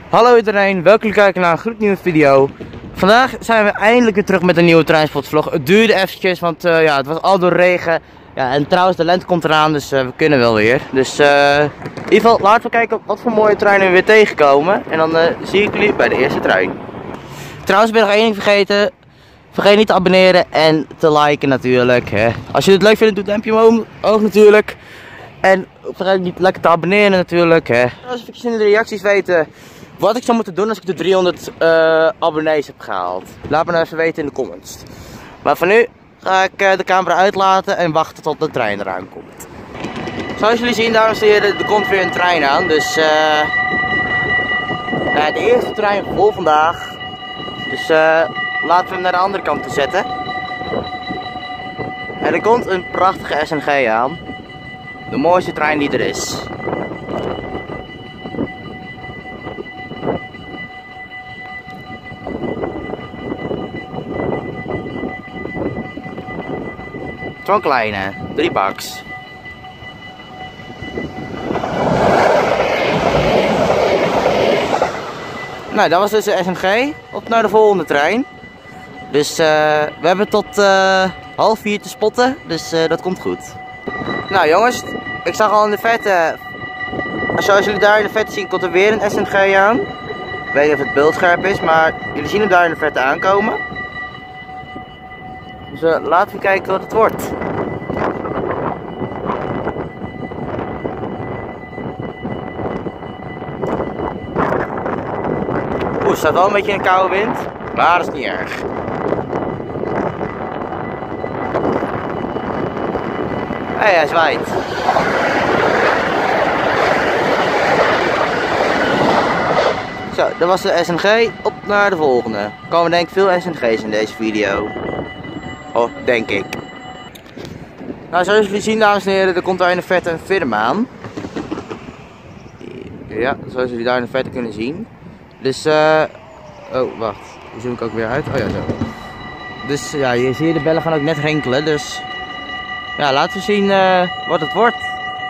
Hallo iedereen, welkom bij kijken naar een gloednieuwe video. Vandaag zijn we eindelijk weer terug met een nieuwe Trainspotvlog. Het duurde eventjes, want ja, het was al door regen. Ja, en trouwens de lente komt eraan, dus we kunnen wel weer. Dus in ieder geval laten we kijken wat voor mooie treinen we weer tegenkomen. En dan zie ik jullie bij de eerste trein. Trouwens ben ik nog één ding vergeten. Vergeet niet te abonneren en te liken natuurlijk. Hè. Als je het leuk vindt, doe het duimpje omhoog natuurlijk. En vergeet niet lekker te abonneren natuurlijk. Hè. Als ik in de reacties weten wat ik zou moeten doen als ik de 300 abonnees heb gehaald. Laat me nou even weten in de comments. Maar voor nu ga ik de camera uitlaten en wachten tot de trein eraan komt. Zoals jullie zien, dames en heren, er komt weer een trein aan. Dus de eerste trein voor vandaag. Dus laten we hem naar de andere kant te zetten. En er komt een prachtige SNG aan. De mooiste trein die er is. Zo'n kleine, 3 baks. Nou, dat was dus de SNG. Op naar de volgende trein. Dus we hebben tot 3:30 te spotten, dus dat komt goed. Nou jongens, ik zag al in de vette, zoals jullie daar in de vette zien, komt er weer een SNG aan. Ik weet niet of het beeldscherp is, maar jullie zien hem daar in de vette aankomen. Dus laten we kijken wat het wordt. Oeh, het staat wel een beetje in een koude wind, maar dat is niet erg. Hé, hij zwaait. Zo, dat was de SNG. Op naar de volgende. Er komen denk ik veel SNG's in deze video. Oh, denk ik. Nou, zoals jullie zien, dames en heren, er komt daar in de verte een firm aan. Ja, zoals jullie daar in de verte kunnen zien. Dus, oh, wacht. Die zoom ik ook weer uit. Oh ja, zo. Dus ja, hier zie je de bellen gaan ook net rinkelen, dus ja, laten we zien wat het wordt.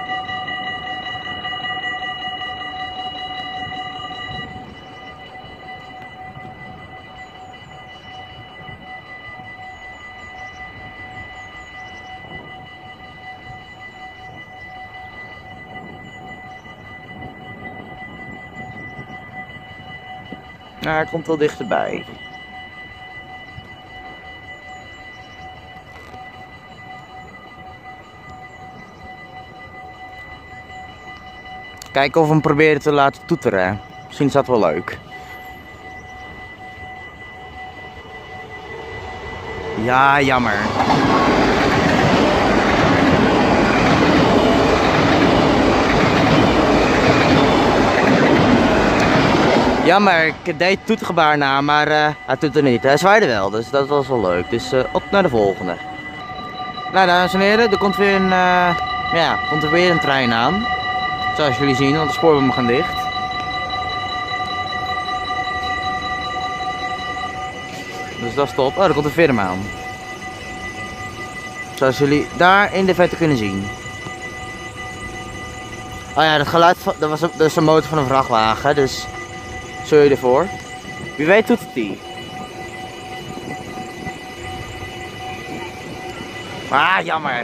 Nou, hij komt wel dichterbij. Kijken of we hem proberen te laten toeteren. Misschien is dat wel leuk. Ja, jammer. Jammer, ik deed het toetergebaar na, maar hij doet er niet. Hij zwaaide wel, dus dat was wel leuk. Dus op naar de volgende. Nou, dames en heren, er komt weer een, komt er weer een trein aan. Zoals jullie zien, want de spoorbommen gaan dicht. Dus dat is top. Oh, er komt een firma aan. Zoals jullie daar in de verte kunnen zien. Oh ja, dat geluid, dat was de motor van een vrachtwagen, dus sorry ervoor. Wie weet doet het die. Ah, jammer.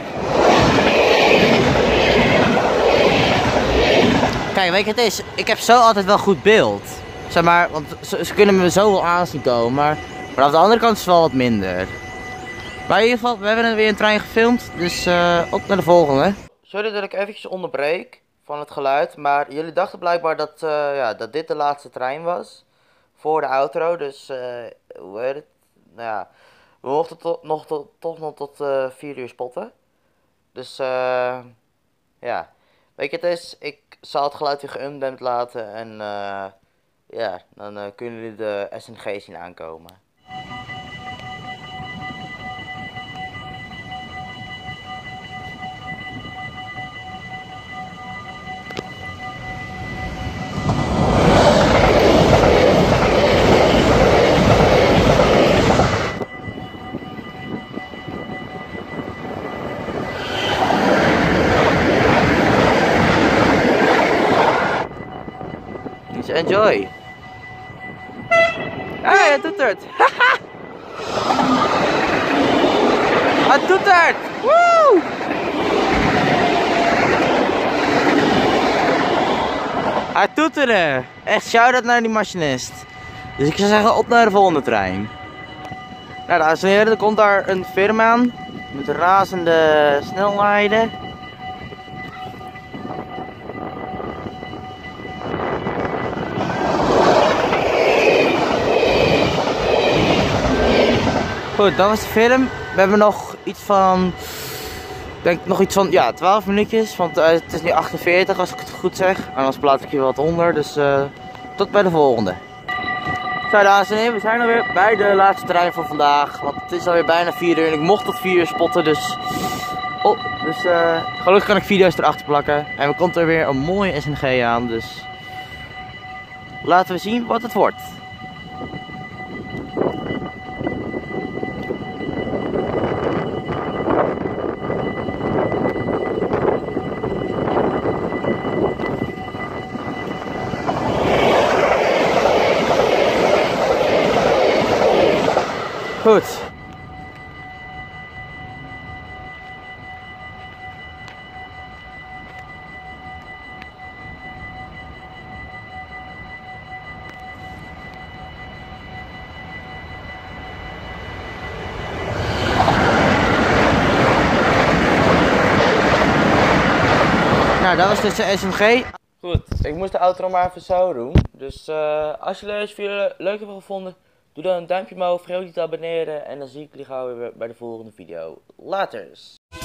Kijk, weet je wat het is? Ik heb zo altijd wel goed beeld. Zeg maar, want ze kunnen me zo wel aanzien komen, maar aan de andere kant is het wel wat minder. Maar in ieder geval, we hebben weer een trein gefilmd, dus op naar de volgende. Sorry dat ik eventjes onderbreek van het geluid, maar jullie dachten blijkbaar dat, dat dit de laatste trein was. Voor de outro, dus hoe heet het? Nou ja, we mochten toch nog tot 4 uur spotten. Dus ja, weet je het is, ik zal het geluid weer geundempt laten en ja, dan kunnen jullie de SNG zien aankomen. Enjoy! hij toetert. Hij toetert. Woe! Hij toeterde. Echt shout-out naar die machinist. Dus ik zou zeggen op naar de volgende trein. Nou dames en heren, er komt daar een firma aan. Met razende snelheden. Goed, dat was de film. We hebben nog iets van, ja, 12 minuutjes, want het is nu 48 als ik het goed zeg. Anders plaats ik hier wat onder, dus tot bij de volgende. Zo dames en heren, we zijn alweer bij de laatste trein voor vandaag, want het is alweer bijna 4 uur en ik mocht tot 4 uur spotten, dus gelukkig kan ik video's erachter plakken. En er komt er weer een mooie SNG aan, dus laten we zien wat het wordt. Goed. Nou, dat was dus de SNG. Goed, ik moest de outro maar even zo doen. Dus als jullie deze video leuk hebben gevonden, doe dan een duimpje omhoog, vergeet niet te abonneren en dan zie ik jullie gauw weer bij de volgende video. Laters!